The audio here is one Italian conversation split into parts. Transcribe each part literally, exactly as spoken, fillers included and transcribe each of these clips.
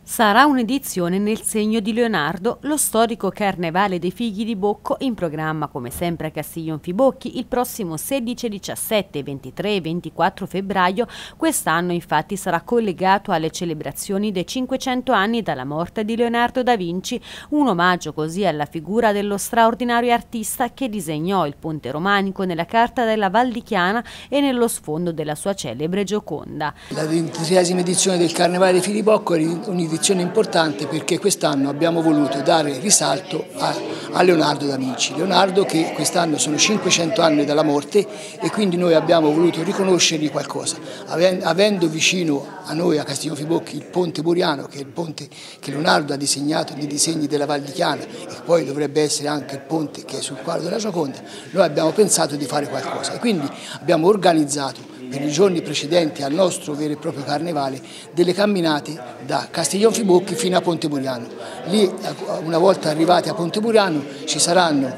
Sarà un'edizione nel segno di Leonardo, lo storico Carnevale dei Figli di Bocco, in programma come sempre a Castiglionfibocchi il prossimo sedici, diciassette, ventitré e ventiquattro febbraio. Quest'anno infatti sarà collegato alle celebrazioni dei cinquecento anni dalla morte di Leonardo da Vinci, un omaggio così alla figura dello straordinario artista che disegnò il ponte romanico nella carta della Val di Chiana e nello sfondo della sua celebre Gioconda. La ventitreesima edizione del Carnevale dei Figli di Bocco è un'edizione importante perché quest'anno abbiamo voluto dare risalto a, a Leonardo da Vinci. Leonardo che quest'anno sono cinquecento anni dalla morte e quindi noi abbiamo voluto riconoscergli qualcosa. Avendo vicino a noi a Castiglionfibocchi il ponte Buriano, che è il ponte che Leonardo ha disegnato nei disegni della Val di Chiana e poi dovrebbe essere anche il ponte che è sul quadro della Gioconda, noi abbiamo pensato di fare qualcosa e quindi abbiamo organizzato per i giorni precedenti al nostro vero e proprio carnevale delle camminate da Castiglionfibocchi fino a Ponte Buriano. Lì, una volta arrivati a Ponte Buriano, ci saranno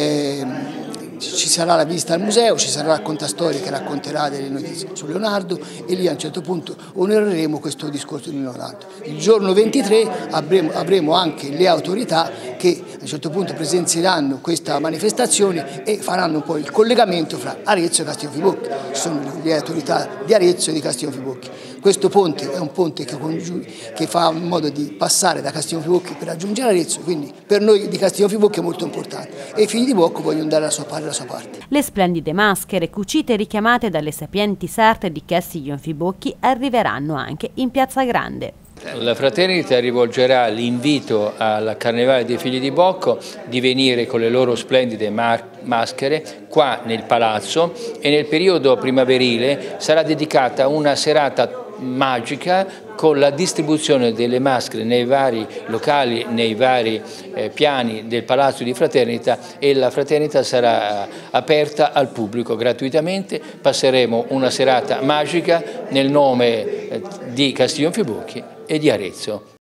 eh, ci sarà la visita al museo, ci sarà la raccontastoria che racconterà delle notizie su Leonardo e lì a un certo punto onoreremo questo discorso di Leonardo. Il giorno ventitré avremo, avremo anche le autorità che a un certo punto presenzieranno questa manifestazione e faranno poi il collegamento fra Arezzo e Castiglionfibocchi. Sono le autorità di Arezzo e di Castiglionfibocchi. Questo ponte è un ponte che, che fa in modo di passare da Castiglionfibocchi per raggiungere Arezzo, quindi per noi di Castiglionfibocchi è molto importante e i figli di Bocco vogliono dare la sua parte. Sua parte. Le splendide maschere cucite e richiamate dalle sapienti sarte di Castiglionfibocchi arriveranno anche in Piazza Grande. La Fraternita rivolgerà l'invito al Carnevale dei Figli di Bocco di venire con le loro splendide maschere qua nel palazzo e nel periodo primaverile sarà dedicata una serata magica con la distribuzione delle maschere nei vari locali, nei vari eh, piani del Palazzo di Fraternita e la Fraternita sarà aperta al pubblico gratuitamente. Passeremo una serata magica nel nome eh, di Castiglionfibocchi e di Arezzo.